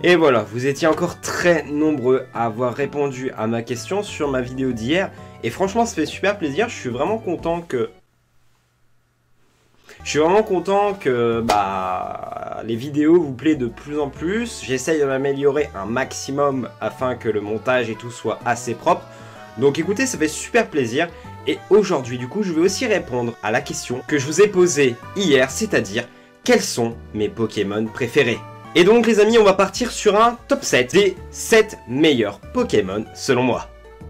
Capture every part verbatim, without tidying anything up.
Et voilà, vous étiez encore très nombreux à avoir répondu à ma question sur ma vidéo d'hier. Et franchement, ça fait super plaisir. Je suis vraiment content que... Je suis vraiment content que bah, les vidéos vous plaisent de plus en plus. J'essaye de m'améliorer un maximum afin que le montage et tout soit assez propre. Donc écoutez, ça fait super plaisir. Et aujourd'hui, du coup, je vais aussi répondre à la question que je vous ai posée hier, c'est-à-dire quels sont mes Pokémon préférés? Et donc les amis, on va partir sur un top sept des sept meilleurs Pokémon selon moi.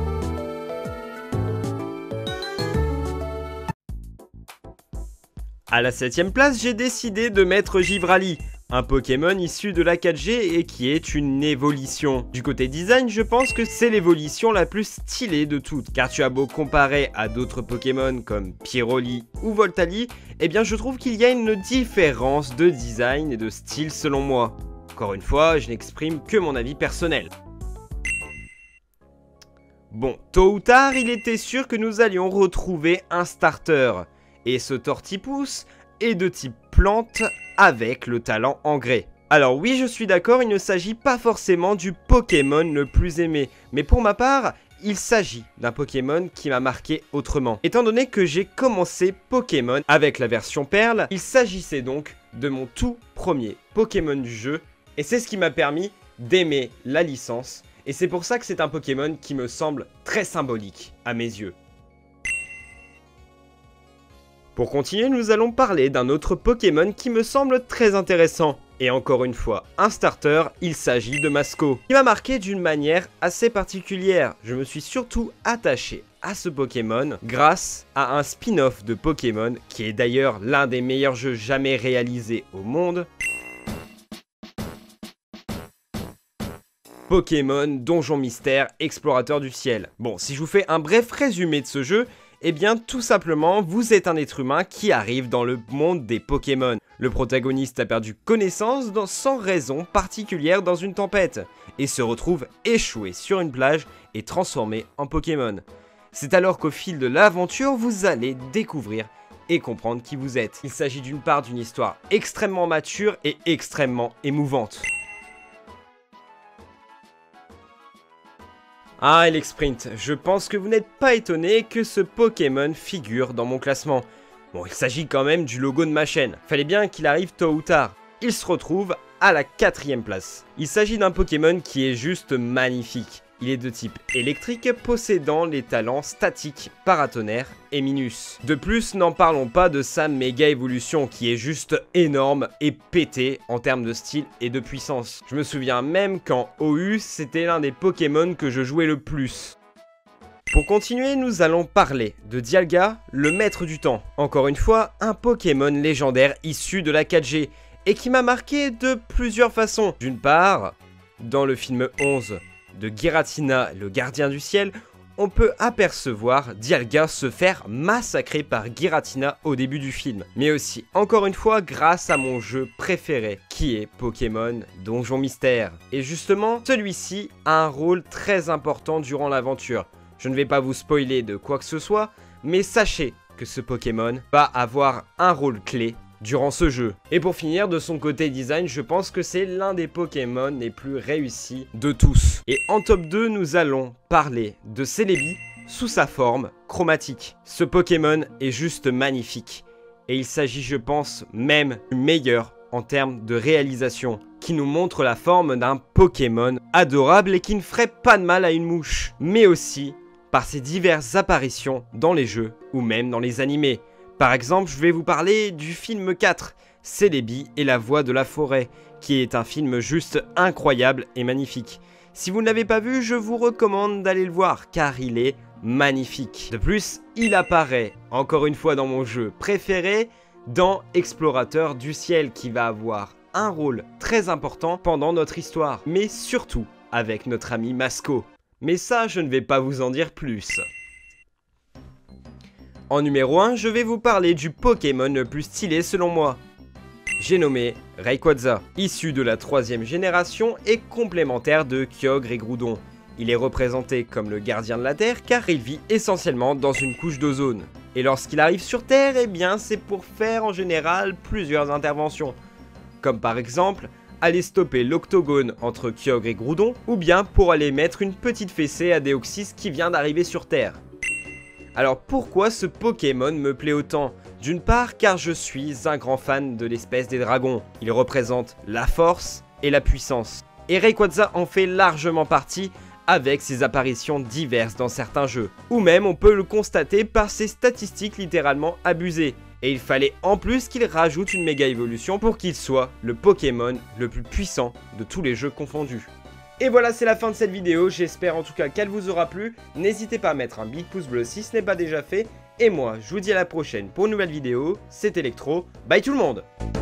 À la septième place, j'ai décidé de mettre Givrali, un Pokémon issu de la quatre G et qui est une évolution. Du côté design, je pense que c'est l'évolution la plus stylée de toutes, car tu as beau comparer à d'autres Pokémon comme Pyroli ou Voltali, eh bien je trouve qu'il y a une différence de design et de style selon moi. Encore une fois, je n'exprime que mon avis personnel. Bon, tôt ou tard, il était sûr que nous allions retrouver un starter. Et ce Tortipousse est de type plante avec le talent engrais. Alors oui, je suis d'accord, il ne s'agit pas forcément du Pokémon le plus aimé, mais pour ma part, il s'agit d'un Pokémon qui m'a marqué autrement. Étant donné que j'ai commencé Pokémon avec la version Perle, il s'agissait donc de mon tout premier Pokémon du jeu, et c'est ce qui m'a permis d'aimer la licence, et c'est pour ça que c'est un Pokémon qui me semble très symbolique à mes yeux. Pour continuer, nous allons parler d'un autre Pokémon qui me semble très intéressant. Et encore une fois, un starter, il s'agit de Masco, qui m'a marqué d'une manière assez particulière. Je me suis surtout attaché à ce Pokémon grâce à un spin-off de Pokémon, qui est d'ailleurs l'un des meilleurs jeux jamais réalisés au monde. Pokémon Donjon Mystère Explorateur du Ciel. Bon, si je vous fais un bref résumé de ce jeu, eh bien, tout simplement, vous êtes un être humain qui arrive dans le monde des Pokémon. Le protagoniste a perdu connaissance dans, sans raison particulière dans une tempête, et se retrouve échoué sur une plage et transformé en Pokémon. C'est alors qu'au fil de l'aventure, vous allez découvrir et comprendre qui vous êtes. Il s'agit d'une part d'une histoire extrêmement mature et extrêmement émouvante. Ah, Elexprint, je pense que vous n'êtes pas étonné que ce Pokémon figure dans mon classement. Bon, il s'agit quand même du logo de ma chaîne. Fallait bien qu'il arrive tôt ou tard. Il se retrouve à la quatrième place. Il s'agit d'un Pokémon qui est juste magnifique. Il est de type électrique, possédant les talents statiques, paratonnerre et minus. De plus, n'en parlons pas de sa méga évolution qui est juste énorme et pété en termes de style et de puissance. Je me souviens même qu'en O U, c'était l'un des Pokémon que je jouais le plus. Pour continuer, nous allons parler de Dialga, le maître du temps. Encore une fois, un Pokémon légendaire issu de la quatre G et qui m'a marqué de plusieurs façons. D'une part, dans le film onze de Giratina, le gardien du ciel, on peut apercevoir Dialga se faire massacrer par Giratina au début du film. Mais aussi, encore une fois, grâce à mon jeu préféré, qui est Pokémon Donjon Mystère. Et justement, celui-ci a un rôle très important durant l'aventure. Je ne vais pas vous spoiler de quoi que ce soit, mais sachez que ce Pokémon va avoir un rôle clé durant ce jeu. Et pour finir, de son côté design, je pense que c'est l'un des Pokémon les plus réussis de tous. Et en top deux, nous allons parler de Celebi sous sa forme chromatique. Ce Pokémon est juste magnifique. Et il s'agit, je pense, même du meilleur en termes de réalisation, qui nous montre la forme d'un Pokémon adorable et qui ne ferait pas de mal à une mouche. Mais aussi par ses diverses apparitions dans les jeux ou même dans les animés. Par exemple, je vais vous parler du film quatre, Celebi et la voix de la forêt, qui est un film juste incroyable et magnifique. Si vous ne l'avez pas vu, je vous recommande d'aller le voir, car il est magnifique. De plus, il apparaît, encore une fois dans mon jeu préféré, dans Explorateur du Ciel, qui va avoir un rôle très important pendant notre histoire, mais surtout avec notre ami Masco. Mais ça, je ne vais pas vous en dire plus. En numéro un, je vais vous parler du Pokémon le plus stylé selon moi. J'ai nommé Rayquaza, issu de la troisième génération et complémentaire de Kyogre et Groudon. Il est représenté comme le gardien de la Terre car il vit essentiellement dans une couche d'ozone. Et lorsqu'il arrive sur Terre, eh bien c'est pour faire en général plusieurs interventions. Comme par exemple, aller stopper l'octogone entre Kyogre et Groudon, ou bien pour aller mettre une petite fessée à Deoxys qui vient d'arriver sur Terre. Alors pourquoi ce Pokémon me plaît autant? D'une part car je suis un grand fan de l'espèce des dragons, il représente la force et la puissance. Et Rayquaza en fait largement partie avec ses apparitions diverses dans certains jeux, ou même on peut le constater par ses statistiques littéralement abusées. Et il fallait en plus qu'il rajoute une méga évolution pour qu'il soit le Pokémon le plus puissant de tous les jeux confondus. Et voilà, c'est la fin de cette vidéo, j'espère en tout cas qu'elle vous aura plu. N'hésitez pas à mettre un big pouce bleu si ce n'est pas déjà fait. Et moi, je vous dis à la prochaine pour une nouvelle vidéo, c'était Electro, bye tout le monde!